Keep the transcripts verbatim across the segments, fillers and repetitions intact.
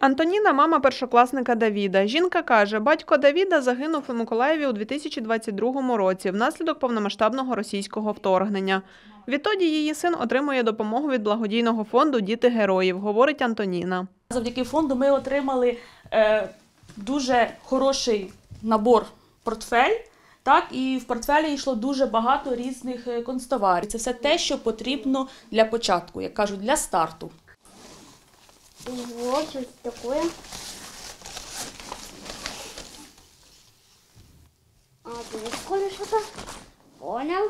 Антоніна – мама першокласника Давіда. Жінка каже, батько Давіда загинув у Миколаєві у дві тисячі двадцять другому році внаслідок повномасштабного російського вторгнення. Відтоді її син отримує допомогу від благодійного фонду «Діти героїв», говорить Антоніна. Завдяки фонду ми отримали е, дуже хороший набор портфель. Так, і в портфелі йшло дуже багато різних констоварів. Це все те, що потрібно для початку, як кажуть, для старту. Вот, вот такое. А, тут что-то. Понял.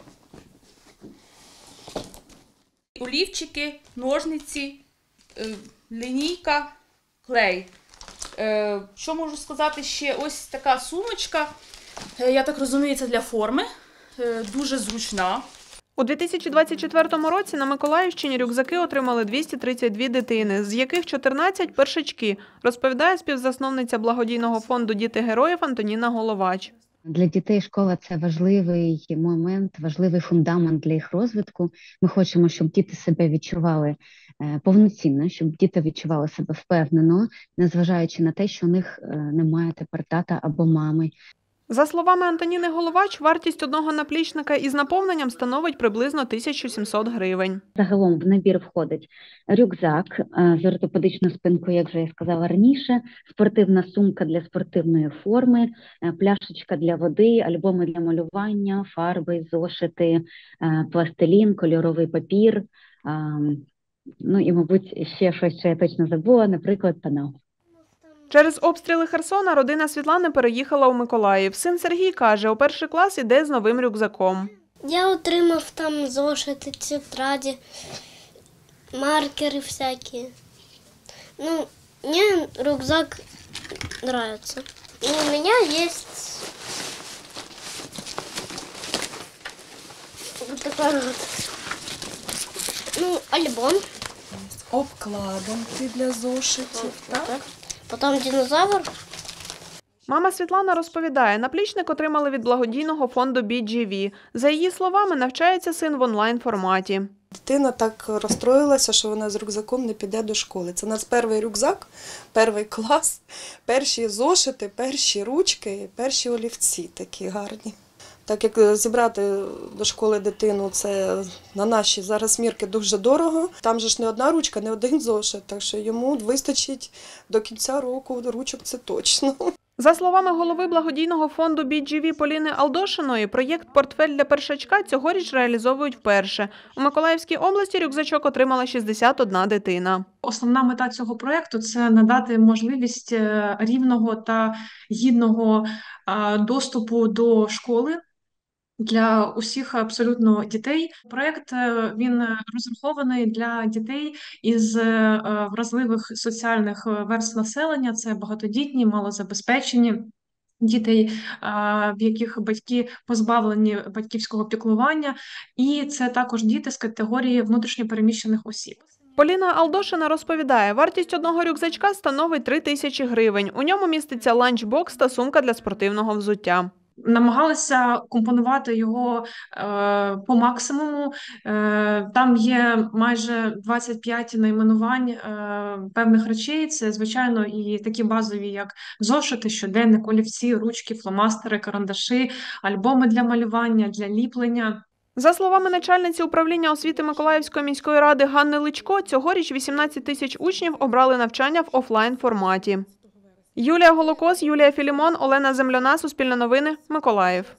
Олівчики, ножниці, лінійка, клей. Що можу сказати ще? Ось така сумочка. Я так розумію, це для форми. Дуже зручна. У дві тисячі двадцять четвертому році на Миколаївщині рюкзаки отримали двісті тридцять дві дитини, з яких чотирнадцять – першачки, розповідає співзасновниця благодійного фонду «Діти героїв» Антоніна Головач. Для дітей школа – це важливий момент, важливий фундамент для їх розвитку. Ми хочемо, щоб діти себе відчували повноцінно, щоб діти відчували себе впевнено, незважаючи на те, що у них немає тепер тата або мами. За словами Антоніни Головач, вартість одного наплічника із наповненням становить приблизно тисячу сімсот гривень. Загалом в набір входить рюкзак з ортопедичною спинкою, як вже я сказала раніше, спортивна сумка для спортивної форми, пляшечка для води, альбоми для малювання, фарби, зошити, пластилін, кольоровий папір, ну і, мабуть, ще щось, що я точно забула, наприклад, пенал. Через обстріли Херсона родина Світлани переїхала у Миколаїв. Син Сергій каже, у перший клас іде з новим рюкзаком. Я отримав там зошити, тетраді, маркери всякі. Ну, мені рюкзак подобається. І у мене є ось така вот, ну, альбом. Обкладинки для зошитів, так? так. Потім динозавр. Мама Світлана розповідає, наплічник отримали від благодійного фонду «Бі Джі Ві». За її словами, навчається син в онлайн-форматі. Дитина так розстроїлася, що вона з рюкзаком не піде до школи. Це у нас перший рюкзак, перший клас, перші зошити, перші ручки, перші олівці такі гарні. Так як зібрати до школи дитину, це на наші зараз мірки дуже дорого. Там же ж не одна ручка, не один зошит, так що йому вистачить до кінця року ручок, це точно. За словами голови благодійного фонду «Бі Джі Ві» Поліни Алдошиної, проєкт «Портфель для першачка» цьогоріч реалізовують вперше. У Миколаївській області рюкзачок отримала шістдесят одна дитина. Основна мета цього проєкту – це надати можливість рівного та гідного доступу до школи для усіх абсолютно дітей. Проєкт він розрахований для дітей із вразливих соціальних верств населення. Це багатодітні, малозабезпечені дітей, в яких батьки позбавлені батьківського піклування. І це також діти з категорії внутрішньопереміщених осіб. Поліна Алдошина розповідає, вартість одного рюкзачка становить три тисячі гривень. У ньому міститься ланчбокс та сумка для спортивного взуття. Намагалися компонувати його е, по максимуму. Е, там є майже двадцять п'ять найменувань е, певних речей. Це, звичайно, і такі базові, як зошити, щоденник, олівці, ручки, фломастери, карандаші, альбоми для малювання, для ліплення. За словами начальниці управління освіти Миколаївської міської ради Ганни Личко, цьогоріч вісімнадцять тисяч учнів обрали навчання в офлайн-форматі. Юлія Голокос, Юлія Філімон, Олена Земляна, Суспільне новини, Миколаїв.